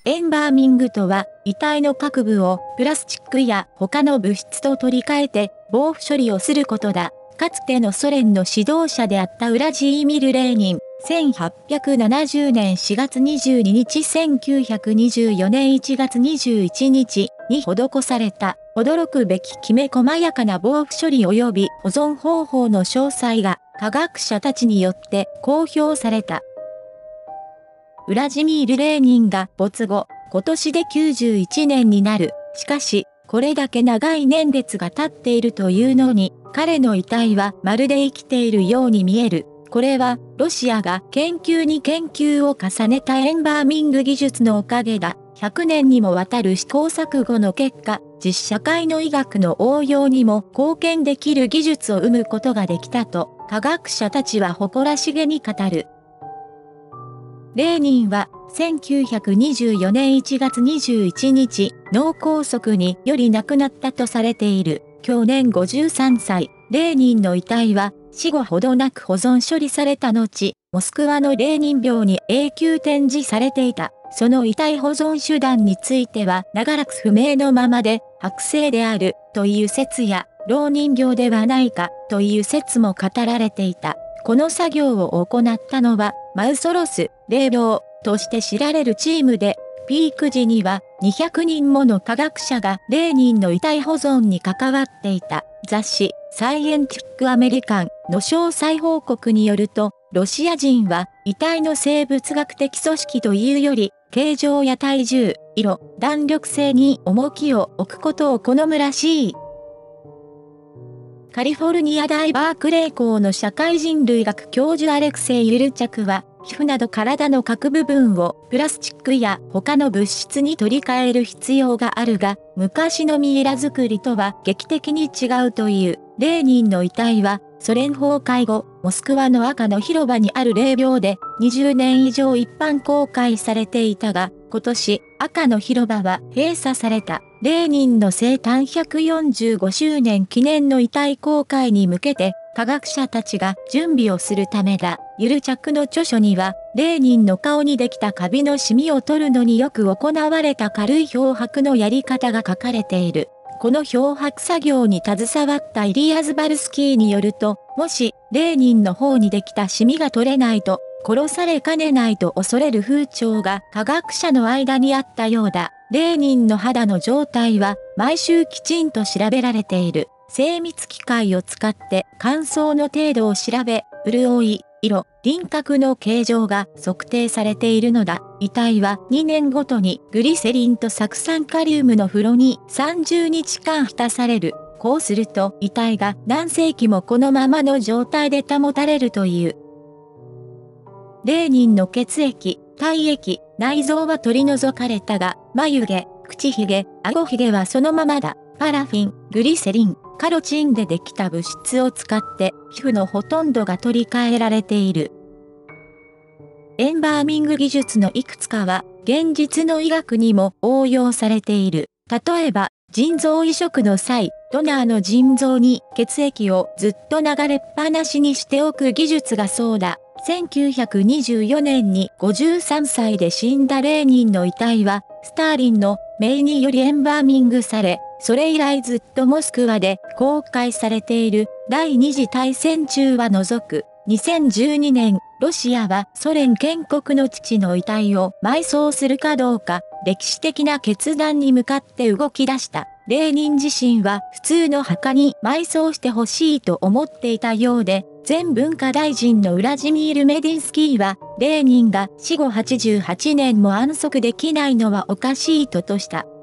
エンバーミングとは、遺体の各部をプラスチックや他の物質と取り替えて防腐処理をすることだ。かつてのソ連の指導者であったウラジーミル・レーニン、1870年4月22日1924年1月21日に施された驚くべききめ細やかな防腐処理及び保存方法の詳細が科学者たちによって公表された。ウラジミール・レーニンが没後、今年で91年になる。しかし、これだけ長い年月が経っているというのに、彼の遺体はまるで生きているように見える。これは、ロシアが研究に研究を重ねたエンバーミング技術のおかげだ。100年にもわたる試行錯誤の結果、実社会の医学の応用にも貢献できる技術を生むことができたと、科学者たちは誇らしげに語る。レーニンは1924年1月21日、脳梗塞により亡くなったとされている。去年53歳、レーニンの遺体は死後ほどなく保存処理された後、モスクワのレーニン廟に永久展示されていた。その遺体保存手段については長らく不明のままで、剥製であるという説や、蝋人形ではないかという説も語られていた。この作業を行ったのは、マウソロス、霊廟として知られるチームで、ピーク時には200人もの科学者がレーニンの遺体保存に関わっていた。雑誌、サイエンティック・アメリカンの詳細報告によると、ロシア人は遺体の生物学的組織というより、形状や体重、色、弾力性に重きを置くことを好むらしい。カリフォルニア大バークレー校の社会人類学教授アレクセイ・ユルチャクは、皮膚など体の各部分をプラスチックや他の物質に取り替える必要があるが、昔のミイラ作りとは劇的に違うという。レーニンの遺体は、ソ連崩壊後、モスクワの赤の広場にある霊廟で20年以上一般公開されていたが、今年、赤の広場は閉鎖された。レーニンの生誕145周年記念の遺体公開に向けて、科学者たちが準備をするためだ。ユルチャクの著書には、レーニンの顔にできたカビのシミを取るのによく行われた軽い漂白のやり方が書かれている。この漂白作業に携わったイリア・ズバルスキーによると、もし、レーニンの方にできたシミが取れないと、殺されかねないと恐れる風潮が科学者の間にあったようだ。レーニンの肌の状態は毎週きちんと調べられている。精密機械を使って乾燥の程度を調べ、潤い、色、輪郭の形状が測定されているのだ。遺体は2年ごとにグリセリンと酢酸カリウムの風呂に30日間浸される。こうすると遺体が何世紀もこのままの状態で保たれるという。レーニンの血液、体液、内臓は取り除かれたが、眉毛、口ひげ、顎ひげはそのままだ。パラフィン、グリセリン、カロチンでできた物質を使って皮膚のほとんどが取り替えられている。エンバーミング技術のいくつかは現実の医学にも応用されている。例えば、腎臓移植の際、ドナーの腎臓に血液をずっと流れっぱなしにしておく技術がそうだ。1924年に53歳で死んだレーニンの遺体は、スターリンの命によりエンバーミングされ、それ以来ずっとモスクワで公開されている第二次大戦中は除く。2012年、ロシアはソ連建国の父の遺体を埋葬するかどうか、歴史的な決断に向かって動き出した。レーニン自身は普通の墓に埋葬してほしいと思っていたようで、前文化大臣のウラジミール・メディンスキーは、レーニンが死後88年も安息できないのはおかしいとした。